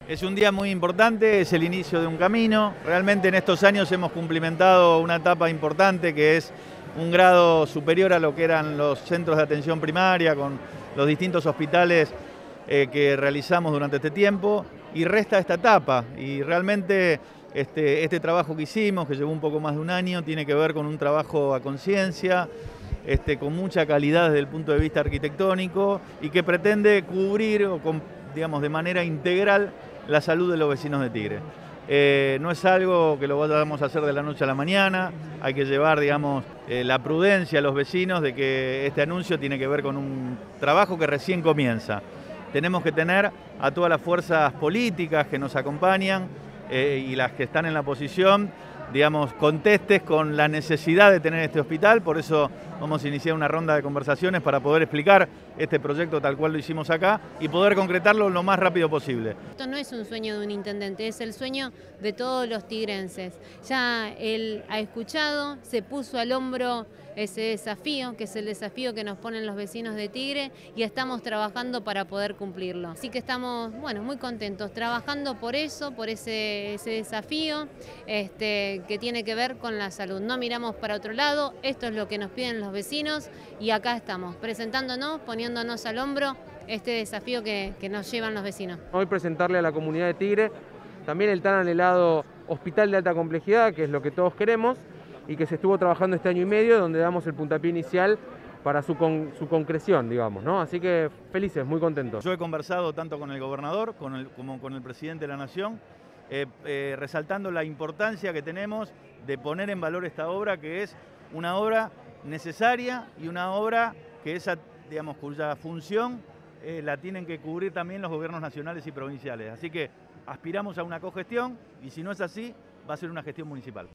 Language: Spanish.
Es un día muy importante, es el inicio de un camino. Realmente en estos años hemos cumplimentado una etapa importante que es un grado superior a lo que eran los centros de atención primaria con los distintos hospitales que realizamos durante este tiempo, y resta esta etapa, y realmente este trabajo que hicimos, que llevó un poco más de un año, tiene que ver con un trabajo a conciencia, con mucha calidad desde el punto de vista arquitectónico, y que pretende cubrir, digamos, de manera integral la salud de los vecinos de Tigre. No es algo que lo vayamos a hacer de la noche a la mañana, hay que llevar, digamos, la prudencia a los vecinos de que este anuncio tiene que ver con un trabajo que recién comienza. Tenemos que tener a todas las fuerzas políticas que nos acompañan y las que están en la oposición, digamos, contestes con la necesidad de tener este hospital. Por eso vamos a iniciar una ronda de conversaciones para poder explicar este proyecto tal cual lo hicimos acá y poder concretarlo lo más rápido posible. Esto no es un sueño de un intendente, es el sueño de todos los tigrenses. Ya él ha escuchado, se puso al hombro ese desafío, que es el desafío que nos ponen los vecinos de Tigre, y estamos trabajando para poder cumplirlo. Así que estamos, bueno, muy contentos, trabajando por eso, por ese desafío que tiene que ver con la salud. No miramos para otro lado, esto es lo que nos piden los vecinos, y acá estamos, presentándonos, poniéndonos al hombro este desafío que nos llevan los vecinos. Hoy presentarle a la comunidad de Tigre también el tan anhelado hospital de alta complejidad, que es lo que todos queremos, y que se estuvo trabajando este año y medio, donde damos el puntapié inicial para su concreción, digamos, ¿no? Así que felices, muy contentos. Yo he conversado tanto con el gobernador como con el presidente de la Nación, resaltando la importancia que tenemos de poner en valor esta obra, que es una obra necesaria y una obra que esa, digamos, cuya función la tienen que cubrir también los gobiernos nacionales y provinciales. Así que aspiramos a una cogestión, y si no es así, va a ser una gestión municipal.